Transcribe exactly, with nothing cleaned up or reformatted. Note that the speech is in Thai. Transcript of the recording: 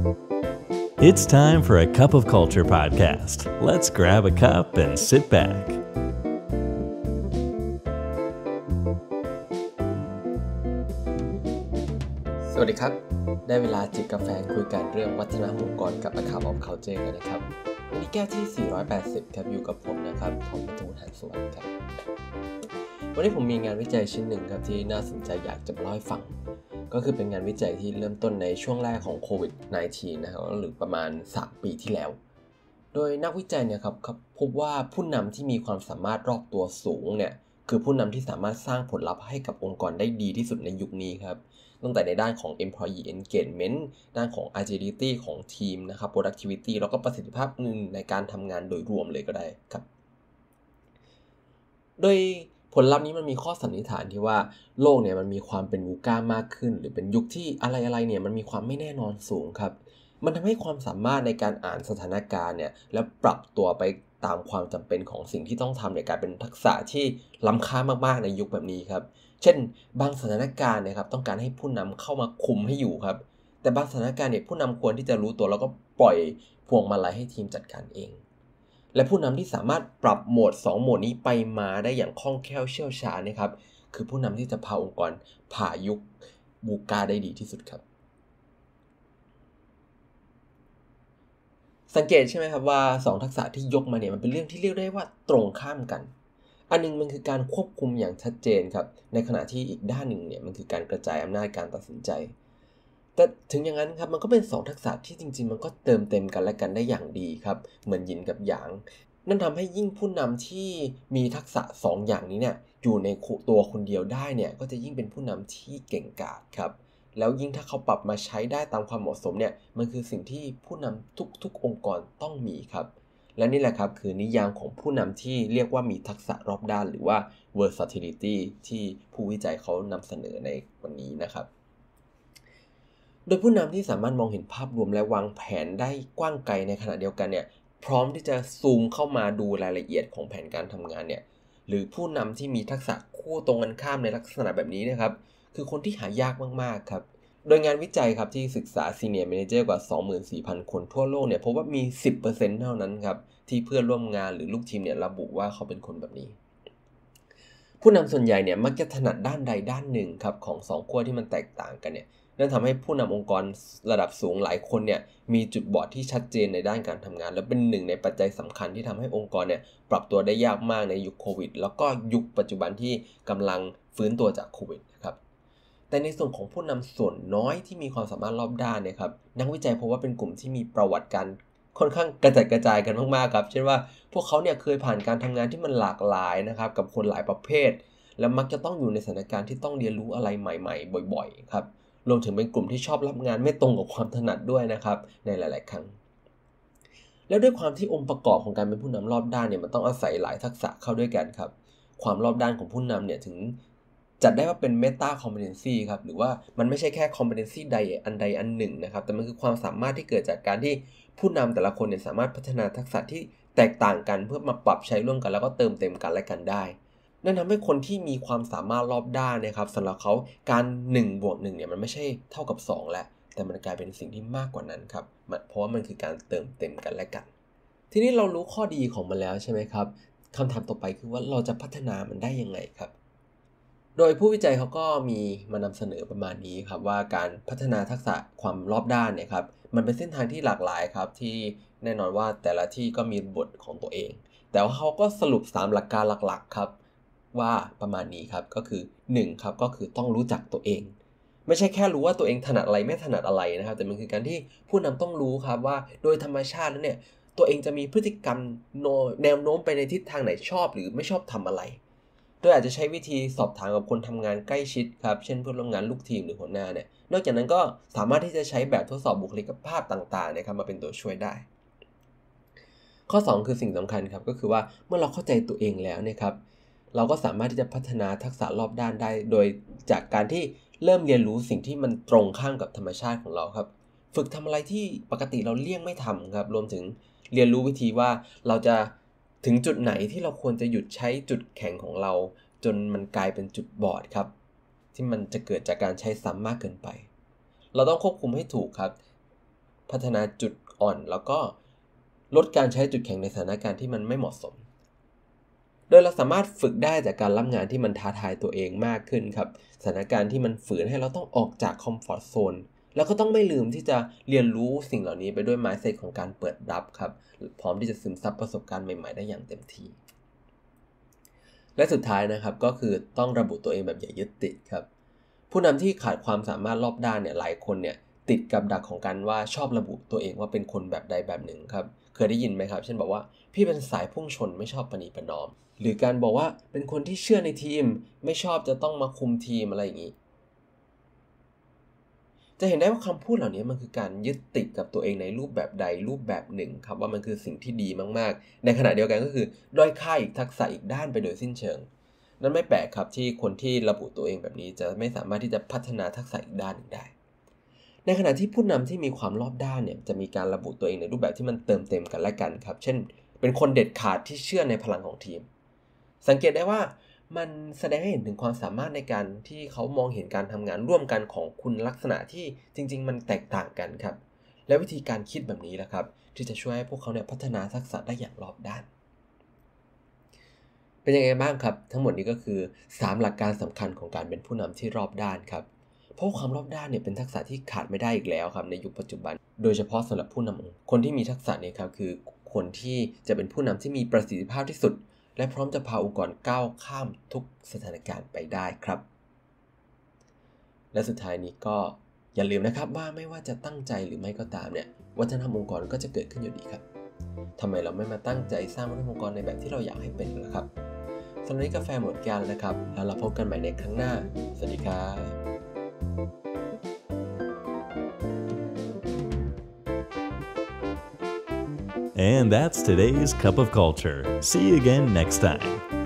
It's time for a cup of culture podcast. Let's grab a cup and sit back. สวัสดีครับได้เวลาจิบกาแฟคุยกันเรื่องวัฒนธรรมองค์กรกับ A Cup of Culture กันนะครับวันนี้แก้วที่สี่ร้อยแปดสิบครับอยู่กับผมนะครับทองประตูหานสวัสดิ์ครับวันนี้ผมมีงานวิจัยชิ้นหนึ่งครับที่น่าสนใจอยากจะมาเล่าให้ฟังก็คือเป็นงานวิจัยที่เริ่มต้นในช่วงแรกของโควิด สิบเก้า นะครับหรือประมาณสามปีที่แล้วโดยนักวิจัยเนี่ยครับพบว่าผู้นำที่มีความสามารถรอบตัวสูงเนี่ยคือผู้นำที่สามารถสร้างผลลัพธ์ให้กับองค์กรได้ดีที่สุดในยุคนี้ครับตั้งแต่ในด้านของ employee engagement ด้านของ agility ของทีมนะครับ productivity แล้วก็ประสิทธิภาพอื่นในการทำงานโดยรวมเลยก็ได้ครับโดยผลลัพธ์นี้มันมีข้อสันนิษฐานที่ว่าโลกเนี่ยมันมีความเป็นวูก้ามากขึ้นหรือเป็นยุคที่อะไรๆเนี่ยมันมีความไม่แน่นอนสูงครับมันทำให้ความสามารถในการอ่านสถานการณ์เนี่ยแล้วปรับตัวไปตามความจำเป็นของสิ่งที่ต้องทำเนี่ยกลายเป็นทักษะที่ล้ำค่ามากๆในยุคแบบนี้ครับเช่นบางสถานการณ์นะครับต้องการให้ผู้นำเข้ามาคุมให้อยู่ครับแต่บางสถานการณ์เนี่ยผู้นำควรที่จะรู้ตัวแล้วก็ปล่อยพวงมาลัยให้ทีมจัดการเองและผู้นำที่สามารถปรับโหมดสองโหมดนี้ไปมาได้อย่างคล่องแคล่วเชี่ยวชาญนะครับคือผู้นำที่จะพาองค์กรผ่ายุคบูกาได้ดีที่สุดครับสังเกตใช่ไหมครับว่าสองทักษะที่ยกมาเนี่ยมันเป็นเรื่องที่เรียกได้ว่าตรงข้ามกันอันนึงมันคือการควบคุมอย่างชัดเจนครับในขณะที่อีกด้านหนึ่งเนี่ยมันคือการกระจายอำนาจการตัดสินใจแต่ถึงอย่างนั้นครับมันก็เป็นสองทักษะที่จริงๆมันก็เติมเต็มกันและกันได้อย่างดีครับเหมือนหยินกับหยางนั่นทำให้ยิ่งผู้นำที่มีทักษะสองอย่างนี้เนี่ยอยู่ในตัวคนเดียวได้เนี่ยก็จะยิ่งเป็นผู้นำที่เก่งกาจครับแล้วยิ่งถ้าเขาปรับมาใช้ได้ตามความเหมาะสมเนี่ยมันคือสิ่งที่ผู้นำทุกๆองค์กรต้องมีครับและนี่แหละครับคือนิยามของผู้นำที่เรียกว่ามีทักษะรอบด้านหรือว่า versatility ที่ผู้วิจัยเขานำเสนอในวันนี้นะครับโดยผู้นำที่สามารถมองเห็นภาพรวมและวางแผนได้กว้างไกลในขณะเดียวกันเนี่ยพร้อมที่จะซูมเข้ามาดูรายละเอียดของแผนการทำงานเนี่ยหรือผู้นำที่มีทักษะคู่ตรงกันข้ามในลักษณะแบบนี้นะครับคือคนที่หายากมากๆครับโดยงานวิจัยครับที่ศึกษา Senior Manager กว่า สองหมื่นสี่พัน คนทั่วโลกเนี่ยพบว่ามี สิบเปอร์เซ็นต์ เท่านั้นครับที่เพื่อนร่วมงานหรือลูกทีมเนี่ยระบุว่าเขาเป็นคนแบบนี้ผู้นำส่วนใหญ่เนี่ยมักจะถนัดด้านใดด้านหนึ่งครับของสองขั้วที่มันแตกต่างกันเนี่ยนั่นทำให้ผู้นำองค์กรระดับสูงหลายคนเนี่ยมีจุดบอดที่ชัดเจนในด้านการทำงานและเป็นหนึ่งในปัจจัยสำคัญที่ทำให้องค์กรเนี่ยปรับตัวได้ยากมากในยุคโควิดแล้วก็ยุคปัจจุบันที่กำลังฟื้นตัวจากโควิดนะครับแต่ในส่วนของผู้นำส่วนน้อยที่มีความสามารถรอบด้านเนี่ยครับนักวิจัยพบว่าเป็นกลุ่มที่มีประวัติการค่อนข้างกระจัดกระจายกันมากๆครับเช่นว่าพวกเขาเนี่ยเคยผ่านการทำงานที่มันหลากหลายนะครับกับคนหลายประเภทและมักจะต้องอยู่ในสถานการณ์ที่ต้องเรียนรู้อะไรใหม่ๆบ่อยๆครับรวมถึงเป็นกลุ่มที่ชอบรับงานไม่ตรงกับความถนัดด้วยนะครับในหลายๆครั้งแล้วด้วยความที่องค์ประกอบของการเป็นผู้นำรอบด้านเนี่ยมันต้องอาศัยหลายทักษะเข้าด้วยกันครับความรอบด้านของผู้นำเนี่ยถึงจัดได้ว่าเป็น meta competency ครับหรือว่ามันไม่ใช่แค่ competency ใดอันใดอันหนึ่งนะครับแต่มันคือความสามารถที่เกิดจากการที่ผู้นำแต่ละคนเนี่ยสามารถพัฒนาทักษะที่แตกต่างกันเพื่อมาปรับใช้ร่วมกันแล้วก็เติมเต็มกันและกันได้นั่นทำให้คนที่มีความสามารถรอบด้านนะครับสำหรับเขาการหนึ่งบวกหนึ่งเนี่ยมันไม่ใช่เท่ากับสองแล้วแต่มันกลายเป็นสิ่งที่มากกว่านั้นครับเพราะว่ามันคือการเติมเต็มกันและกันทีนี้เรารู้ข้อดีของมันแล้วใช่ไหมครับคำถามต่อไปคือว่าเราจะพัฒนามันได้ยังไงครับโดยผู้วิจัยเขาก็มีมานำเสนอประมาณนี้ครับว่าการพัฒนาทักษะความรอบด้านเนี่ยครับมันเป็นเส้นทางที่หลากหลายครับที่แน่นอนว่าแต่ละที่ก็มีบทของตัวเองแต่ว่าเขาก็สรุปสามหลักการหลักๆครับว่าประมาณนี้ครับก็คือหนึ่งครับก็คือต้องรู้จักตัวเองไม่ใช่แค่รู้ว่าตัวเองถนัดอะไรไม่ถนัดอะไรนะครับแต่มันคือการที่ผู้นำต้องรู้ครับว่าโดยธรรมชาติแล้วเนี่ยตัวเองจะมีพฤติกรรมแนวโน้มไปในทิศทางไหนชอบหรือไม่ชอบทำอะไรโดยอาจจะใช้วิธีสอบถามกับคนทำงานใกล้ชิดครับเช่นเพื่อนร่วมงานลูกทีมหรือหัวหน้าเนี่ยนอกจากนั้นก็สามารถที่จะใช้แบบทดสอบบุคลิกภาพต่างๆนะครับมาเป็นตัวช่วยได้ข้อสองคือสิ่งสำคัญครับก็คือว่าเมื่อเราเข้าใจตัวเองแล้วเนี่ยครับเราก็สามารถที่จะพัฒนาทักษะรอบด้านได้โดยจากการที่เริ่มเรียนรู้สิ่งที่มันตรงข้ามกับธรรมชาติของเราครับฝึกทำอะไรที่ปกติเราเลี่ยงไม่ทำครับรวมถึงเรียนรู้วิธีว่าเราจะถึงจุดไหนที่เราควรจะหยุดใช้จุดแข็งของเราจนมันกลายเป็นจุดบอดครับที่มันจะเกิดจากการใช้ซ้ำมากเกินไปเราต้องควบคุมให้ถูกครับพัฒนาจุดอ่อนแล้วก็ลดการใช้จุดแข็งในสถานการณ์ที่มันไม่เหมาะสมโดยเราสามารถฝึกได้จากการรับงานที่มันท้าทายตัวเองมากขึ้นครับสถานการณ์ที่มันฝืนให้เราต้องออกจากคอมฟอร์ตโซนแล้วก็ต้องไม่ลืมที่จะเรียนรู้สิ่งเหล่านี้ไปด้วย mindset ของการเปิดรับครับพร้อมที่จะซึมซับประสบการณ์ใหม่ๆได้อย่างเต็มที่และสุดท้ายนะครับก็คือต้องระบุตัวเองแบบอย่ายึดติดครับผู้นำที่ขาดความสามารถรอบด้านเนี่ยหลายคนเนี่ยติดกับดักของการว่าชอบระบุตัวเองว่าเป็นคนแบบใดแบบหนึ่งครับเคยได้ยินไหมครับเช่นบอกว่าพี่เป็นสายพุ่งชนไม่ชอบประนีประนอมหรือการบอกว่าเป็นคนที่เชื่อในทีมไม่ชอบจะต้องมาคุมทีมอะไรอย่างนี้จะเห็นได้ว่าคำพูดเหล่านี้มันคือการยึดติดกับตัวเองในรูปแบบใดรูปแบบหนึ่งครับว่ามันคือสิ่งที่ดีมากๆในขณะเดียวกันก็คือด้อยค่าอีกทักษะอีกด้านไปโดยสิ้นเชิงนั่นไม่แปลกครับที่คนที่ระบุตัวเองแบบนี้จะไม่สามารถที่จะพัฒนาทักษะอีกด้านหนึ่งได้ในขณะที่ผู้นำที่มีความรอบด้านเนี่ยจะมีการระบุตัวเองในรูปแบบที่มันเติมเต็มกันและกันครับเช่นเป็นคนเด็ดขาดที่เชื่อในพลังของทีมสังเกตได้ว่ามันแสดงให้เห็นถึงความสามารถในการที่เขามองเห็นการทำงานร่วมกันของคุณลักษณะที่จริงๆมันแตกต่างกันครับและวิธีการคิดแบบนี้แหละครับที่จะช่วยให้พวกเขาเนี่ยพัฒนาทักษะได้อย่างรอบด้านเป็นยังไงบ้างครับทั้งหมดนี้ก็คือสามหลักการสำคัญของการเป็นผู้นำที่รอบด้านครับเพราะความรอบด้านเนี่ยเป็นทักษะที่ขาดไม่ได้อีกแล้วครับในยุคปัจจุบันโดยเฉพาะสำหรับผู้นำคนที่มีทักษะนี้ครับคือคนที่จะเป็นผู้นำที่มีประสิทธิภาพที่สุดและพร้อมจะพาองค์กรก้าวข้ามทุกสถานการณ์ไปได้ครับและสุดท้ายนี้ก็อย่าลืมนะครับว่าไม่ว่าจะตั้งใจหรือไม่ก็ตามเนี่ยวัฒนธรรมองค์กรก็จะเกิดขึ้นอยู่ดีครับทำไมเราไม่มาตั้งใจสร้างวัฒนธรรมองค์กรในแบบที่เราอยากให้เป็นล่ะครับสำหรับนี้กาแฟหมดแก้วแล้วนะครับแล้วเราพบกันใหม่ในครั้งหน้าสวัสดีครับ And that's today's Cup of Culture. See you again next time.